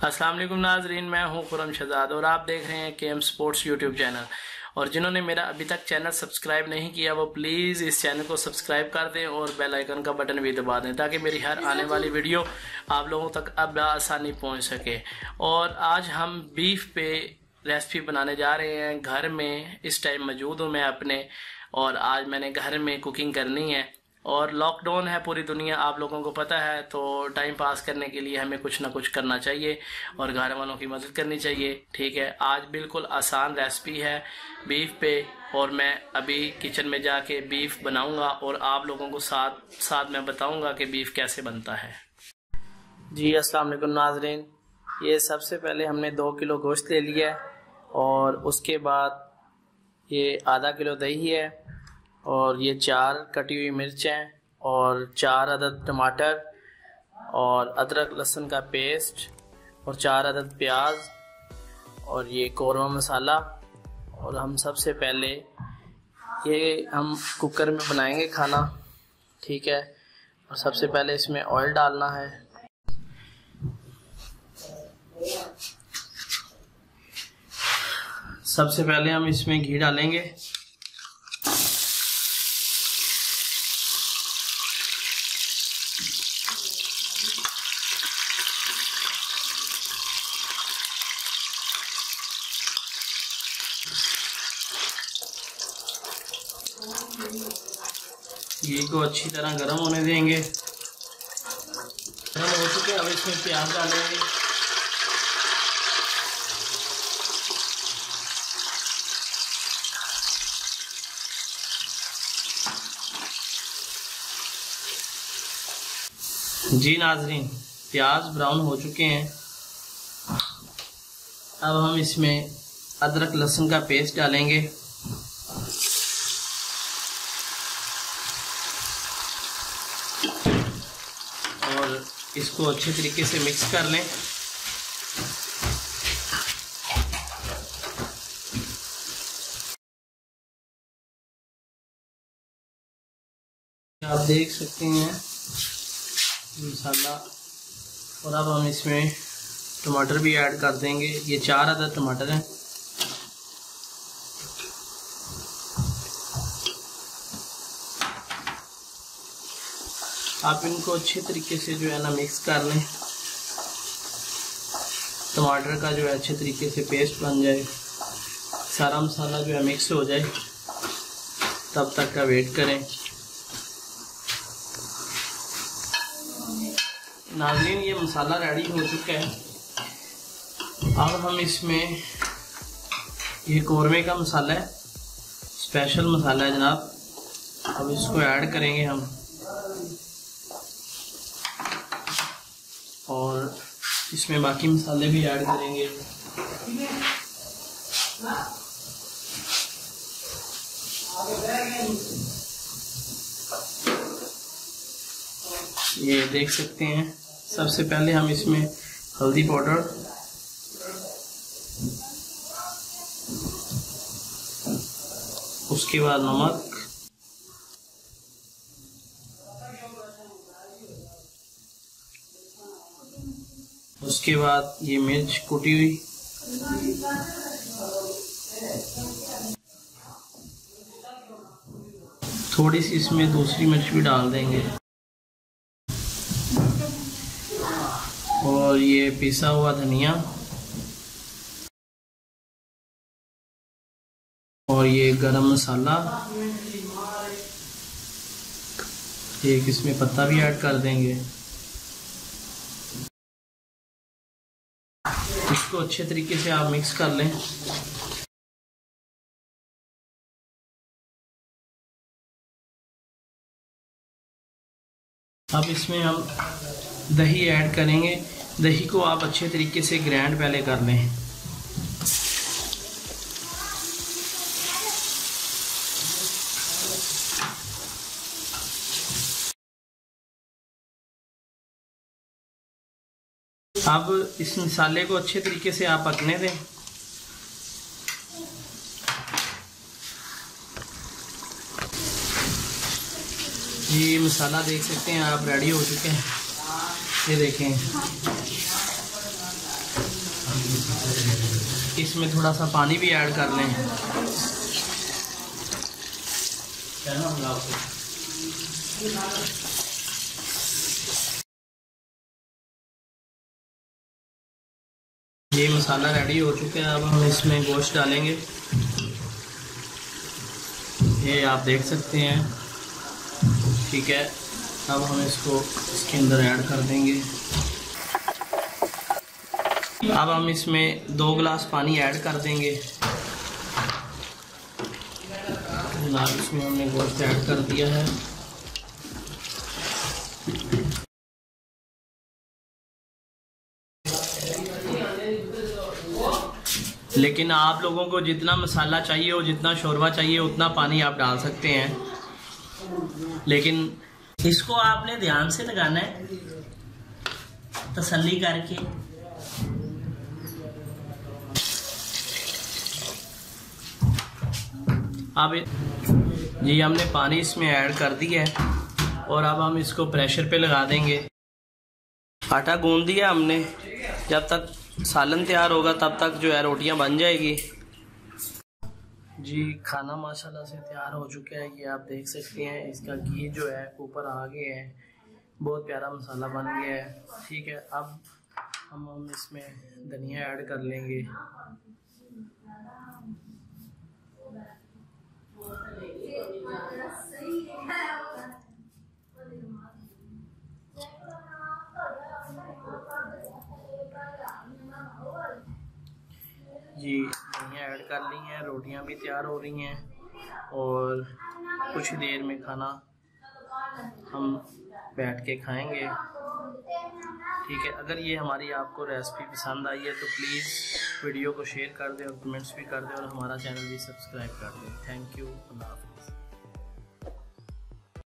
अस्सलाम वालेकुम नाजरीन, मैं हूं खुरम शहजाद और आप देख रहे हैं केएम स्पोर्ट्स यूट्यूब चैनल। और जिन्होंने मेरा अभी तक चैनल सब्सक्राइब नहीं किया वो प्लीज़ इस चैनल को सब्सक्राइब कर दें और बेल आइकन का बटन भी दबा दें ताकि मेरी हर आने वाली वीडियो आप लोगों तक अब आसानी पहुंच सके। और आज हम बीफ पे रेसिपी बनाने जा रहे हैं। घर में इस टाइम मौजूद हूँ मैं अपने, और आज मैंने घर में कुकिंग करनी है। और लॉकडाउन है पूरी दुनिया, आप लोगों को पता है, तो टाइम पास करने के लिए हमें कुछ ना कुछ करना चाहिए और घर वालों की मदद करनी चाहिए। ठीक है, आज बिल्कुल आसान रेसिपी है बीफ पे, और मैं अभी किचन में जाके बीफ बनाऊंगा और आप लोगों को साथ साथ मैं बताऊंगा कि बीफ कैसे बनता है। जी अस्सलाम वालेकुम नाजरीन, ये सबसे पहले हमने 2 किलो गोश्त ले लिया है और उसके बाद ये आधा किलो दही है और ये 4 कटी हुई मिर्चें और 4 अदद टमाटर और अदरक लहसुन का पेस्ट और 4 अदद प्याज और ये कौरमा मसाला। और हम सबसे पहले ये हम कुकर में बनाएंगे खाना, ठीक है। और सबसे पहले इसमें ऑयल डालना है। सबसे पहले हम इसमें घी डालेंगे। घी को अच्छी तरह गर्म होने देंगे। गर्म हो चुके, अब इसमें प्याज डालेंगे। जी नाजरीन, प्याज ब्राउन हो चुके हैं। अब हम इसमें अदरक लहसुन का पेस्ट डालेंगे। और इसको अच्छे तरीके से मिक्स कर लें। आप देख सकते हैं मसाला। और अब हम इसमें टमाटर भी ऐड कर देंगे। ये 4 अदद टमाटर हैं। आप इनको अच्छे तरीके से जो है ना मिक्स कर लें। टमाटर का जो है अच्छे तरीके से पेस्ट बन जाए, सारा मसाला जो है मिक्स हो जाए, तब तक का वेट करें। नाज़रीन, ये मसाला रेडी हो चुका है। अब हम इसमें ये कौरमे का मसाला है, स्पेशल मसाला है जनाब, अब इसको ऐड करेंगे हम। और इसमें बाकी मसाले भी ऐड करेंगे। ये देख सकते हैं, सबसे पहले हम इसमें हल्दी पाउडर, उसके बाद नमक, उसके बाद ये मिर्च कुटी हुई, थोड़ी सी इसमें दूसरी मिर्च भी डाल देंगे, और ये पिसा हुआ धनिया, और ये गरम मसाला, एक इसमें पत्ता भी ऐड कर देंगे। इसको अच्छे तरीके से आप मिक्स कर लें। अब इसमें हम दही ऐड करेंगे। दही को आप अच्छे तरीके से ग्राइंड पहले कर लें। अब इस मसाले को अच्छे तरीके से आप पकने दें। ये मसाला देख सकते हैं आप, रेडी हो चुके हैं। ये देखें, इसमें थोड़ा सा पानी भी ऐड कर लें। ये मसाला रेडी हो चुका है। अब हम इसमें गोश्त डालेंगे। ये आप देख सकते हैं, ठीक है। अब हम इसको इसके अंदर ऐड कर देंगे। अब हम इसमें 2 गिलास पानी ऐड कर देंगे। इसमें हमने गोश्त ऐड कर दिया है। लेकिन आप लोगों को जितना मसाला चाहिए और जितना शोरबा चाहिए उतना पानी आप डाल सकते हैं, लेकिन इसको आपने ध्यान से लगाना है, तसल्ली करके। अब जी हमने पानी इसमें ऐड कर दिया है और अब हम इसको प्रेशर पे लगा देंगे। आटा गूंद दिया हमने। जब तक सालन तैयार होगा तब तक जो है रोटियां बन जाएगी। जी खाना माशाल्लाह से तैयार हो चुका है। ये आप देख सकते हैं, इसका घी जो है ऊपर आ गया है। बहुत प्यारा मसाला बन गया है, ठीक है। अब हम इसमें धनिया ऐड कर लेंगे। जी धनिया ऐड कर ली है। रोटियां भी तैयार हो रही हैं और कुछ देर में खाना हम बैठ के खाएंगे, ठीक है। अगर ये हमारी आपको रेसिपी पसंद आई है तो प्लीज़ वीडियो को शेयर कर दें और कमेंट्स भी कर दें और हमारा चैनल भी सब्सक्राइब कर दें। Thank you. अल्लाह हाफ़िज़।